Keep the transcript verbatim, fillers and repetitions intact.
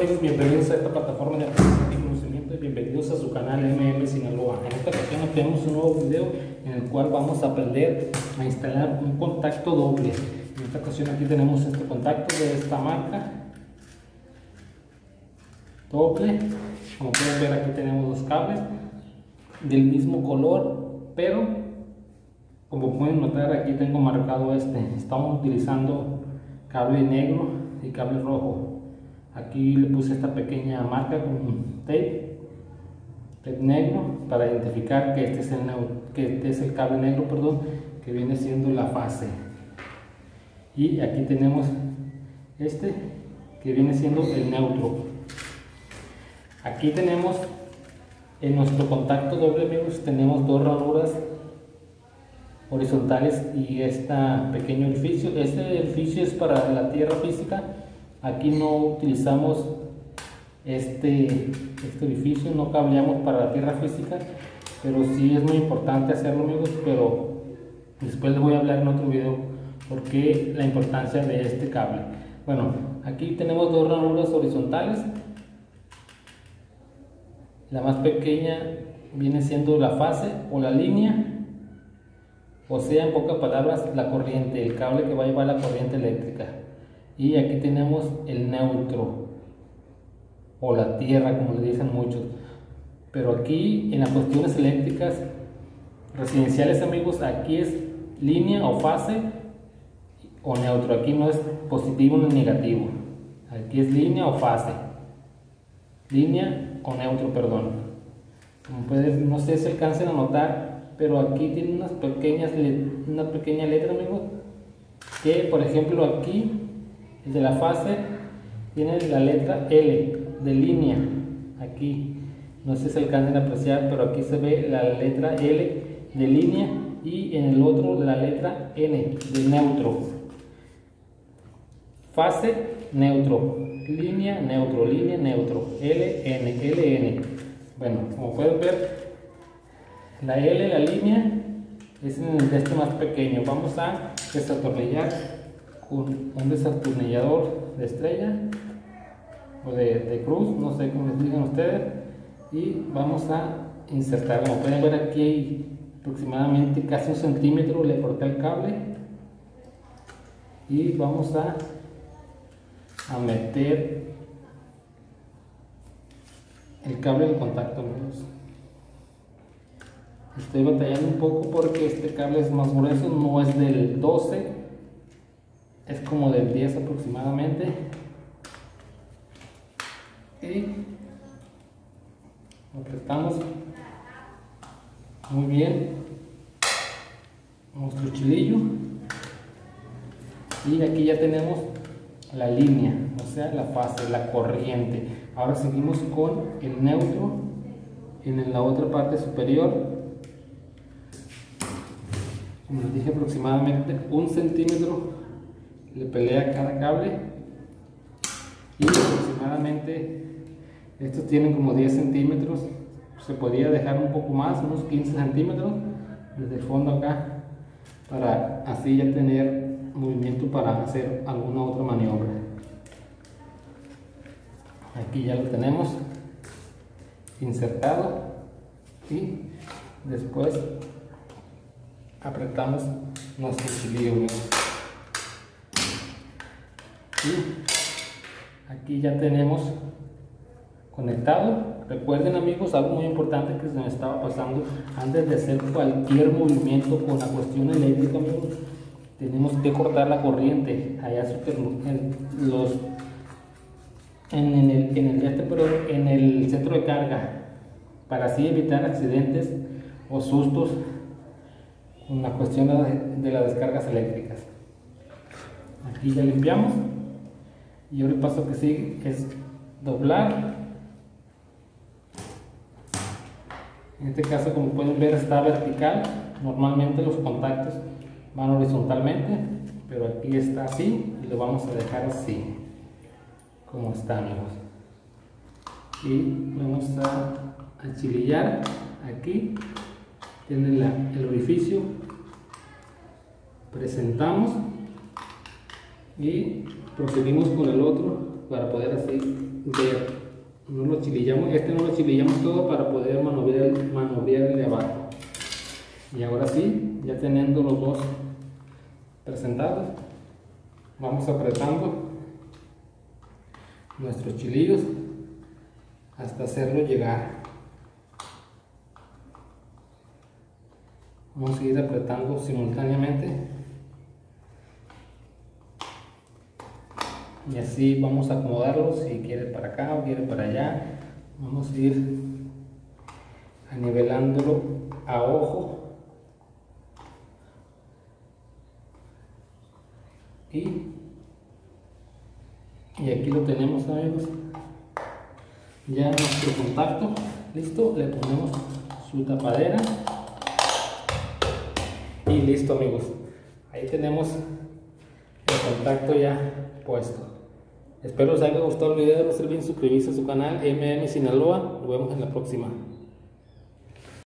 amigos? Bienvenidos a esta plataforma de aprendizaje y conocimiento y bienvenidos a su canal M M Sinaloa. En esta ocasión tenemos un nuevo video en el cual vamos a aprender a instalar un contacto doble. En esta ocasión aquí tenemos este contacto de esta marca doble. Como pueden ver, aquí tenemos dos cables del mismo color, pero como pueden notar, aquí tengo marcado este. Estamos utilizando cable negro y cable rojo. Aquí le puse esta pequeña marca con tape, tape negro, para identificar que este es el, que este es el cable negro, perdón, que viene siendo la fase. Y aquí tenemos este que viene siendo el neutro. Aquí tenemos en nuestro contacto doble, amigos, tenemos dos ranuras horizontales y este pequeño orificio. Este orificio es para la tierra física. Aquí no utilizamos este, este orificio, no cableamos para la tierra física, pero sí es muy importante hacerlo, amigos. Pero después les voy a hablar en otro video por qué la importancia de este cable. Bueno, aquí tenemos dos ranuras horizontales. La más pequeña viene siendo la fase o la línea, o sea, en pocas palabras, la corriente, el cable que va a llevar la corriente eléctrica. Y aquí tenemos el neutro o la tierra, como le dicen muchos. Pero aquí en las cuestiones eléctricas residenciales, amigos, aquí es línea o fase o neutro. Aquí no es positivo ni negativo, aquí es línea o fase, línea o neutro, perdón. Como pueden, no sé si alcancen a notar, pero aquí tiene unas pequeñas una pequeña letra, amigos, que por ejemplo aquí el de la fase tiene la letra L de línea. Aquí no sé si alcancen a apreciar, pero aquí se ve la letra L de línea y en el otro la letra N de neutro. Fase, neutro, línea, neutro, línea, neutro, L N, L N. Bueno, como pueden ver, la L, la línea, es en el de este más pequeño. Vamos a desatornillar con un desatornillador de estrella o de, de cruz, no sé cómo les digan ustedes, y vamos a insertar. Como pueden ver, aquí hay aproximadamente casi un centímetro, le corté el cable y vamos a, a meter el cable de contacto, amigos. Estoy batallando un poco porque este cable es más grueso, no es del doce, es como del diez aproximadamente. Y apretamos muy bien nuestro chilillo y aquí ya tenemos la línea, o sea, la fase, la corriente. Ahora seguimos con el neutro en la otra parte superior. Como les dije, aproximadamente un centímetro le pelea cada cable y aproximadamente estos tienen como diez centímetros. Se podría dejar un poco más, unos quince centímetros desde el fondo acá, para así ya tener movimiento para hacer alguna otra maniobra. Aquí ya lo tenemos insertado y después apretamos nuestro chilillo. Y aquí ya tenemos conectado. Recuerden, amigos, algo muy importante que se me estaba pasando: antes de hacer cualquier movimiento con la cuestión eléctrica, amigos, tenemos que cortar la corriente allá super, en, los, en, en, el, en, el, este, pero en el centro de carga, para así evitar accidentes o sustos con la cuestión de, de las descargas eléctricas. Aquí ya limpiamos y ahora el paso que sigue es doblar. En este caso, como pueden ver, está vertical. Normalmente los contactos van horizontalmente, pero aquí está así y lo vamos a dejar así como está, amigos. Y vamos a achilillar. Aquí tiene la, el orificio, presentamos y procedimos con el otro para poder así ver. No lo chilillamos, este no lo chilillamos todo para poder manobrear, manobrear el de abajo. Y ahora sí, ya teniendo los dos presentados, vamos apretando nuestros chilillos hasta hacerlo llegar. Vamos a ir apretando simultáneamente y así vamos a acomodarlos, si quiere para acá o quiere para allá. Vamos a ir anivelándolo a ojo y, y aquí lo tenemos, amigos, ya nuestro contacto listo. Le ponemos su tapadera y listo, amigos, ahí tenemos el contacto ya puesto. Espero os haya gustado el video, no se olviden suscribirse a su canal M M Sinaloa. Nos vemos en la próxima.